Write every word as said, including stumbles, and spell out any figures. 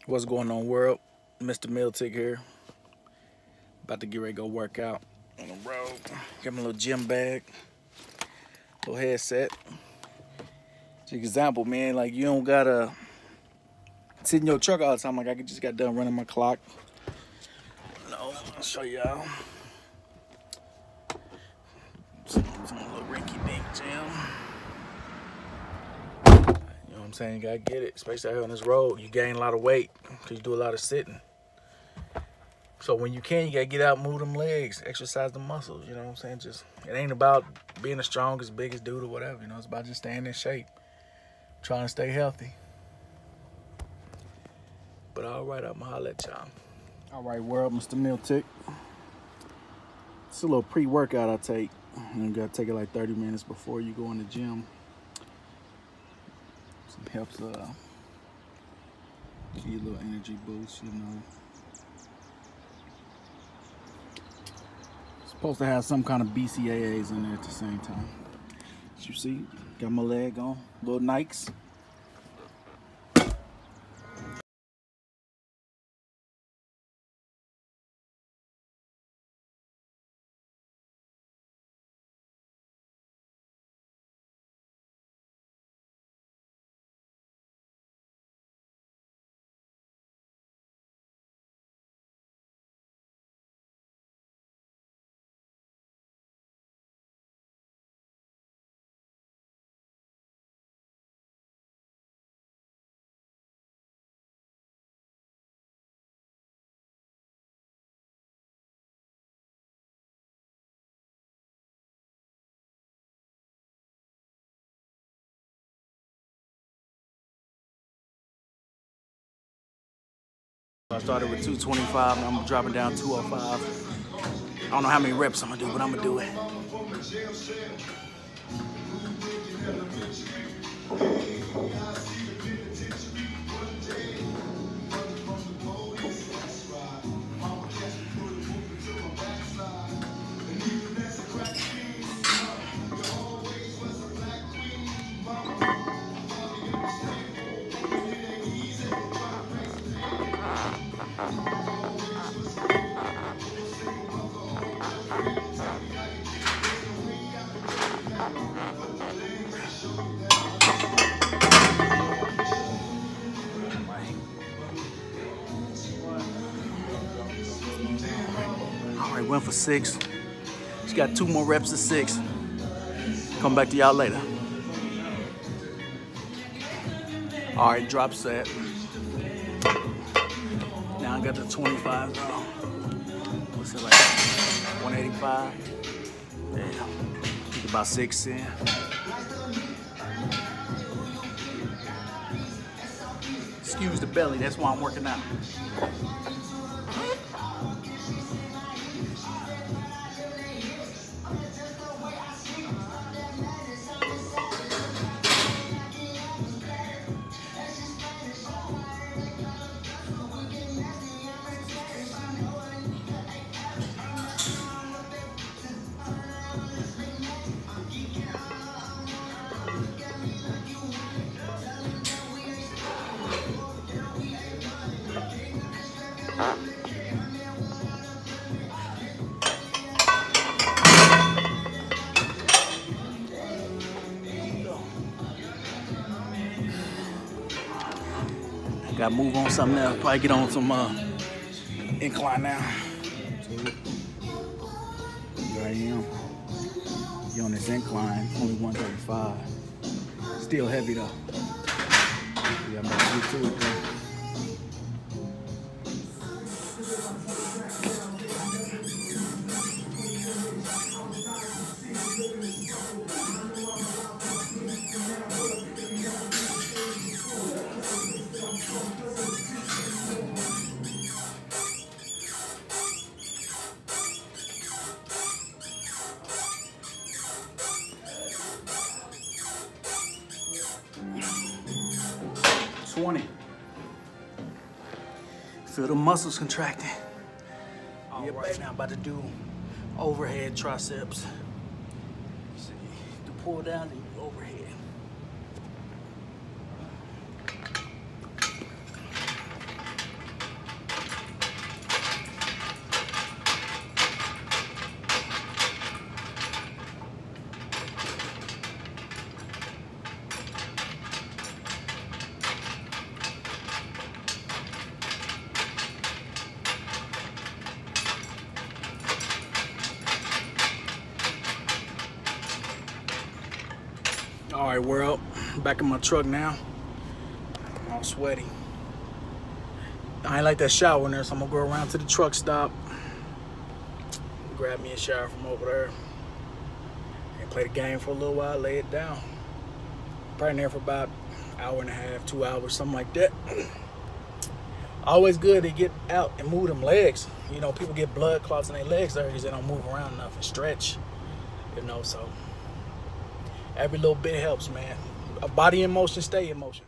What's going on, world? Mister Miltic here. About to get ready to go work out on the road. Got my little gym bag, little headset. It's an example, man. Like, you don't gotta sit in your truck all the time. Like, I just got done running my clock. No, I'll show y'all. Some, some little rinky-dink gym. You know what I'm saying? You gotta get it, especially out here on this road. You gain a lot of weight because you do a lot of sitting. So when you can, you gotta get out, move them legs, exercise the muscles. You know what I'm saying? Just, it ain't about being the strongest, biggest dude or whatever. You know, it's about just staying in shape, trying to stay healthy. But all right, I'ma holler at y'all. All right, world, Mister Miltic. It's a little pre-workout I take. You gotta take it like thirty minutes before you go in the gym. It helps uh, give you a little energy boost, you know. It's supposed to have some kind of B C A As in there at the same time. As you see, got my leg on, little Nikes. I started with two twenty-five, and I'm dropping down two oh five. I don't know how many reps I'm gonna do, but I'm gonna do it. All right, went for six. Just got two more reps of six. Come back to y'all later. All right, drop set. Now I got the twenty-five now. What's it like? one eighty-five. Damn. Think about six in. Excuse the belly, that's why I'm working out. Gotta move on something else. Probably get on some uh, incline now. So, here I am. You're on this incline, only one thirty-five. Still heavy though. Yeah, I'm about to get to it though. twenty. Feel the muscles contracting. All yeah, right, now I'm about to do overhead triceps. See, to pull down the overhead. All right, world, back in my truck now. I'm all sweaty. I ain't like that shower in there, so I'm gonna go around to the truck stop, grab me a shower from over there, and play the game for a little while, lay it down. Probably in there for about an hour and a half, two hours, something like that. Always good to get out and move them legs. You know, people get blood clots in their legs there because they don't move around enough and stretch. You know, so every little bit helps, man. A body in motion, stay in motion.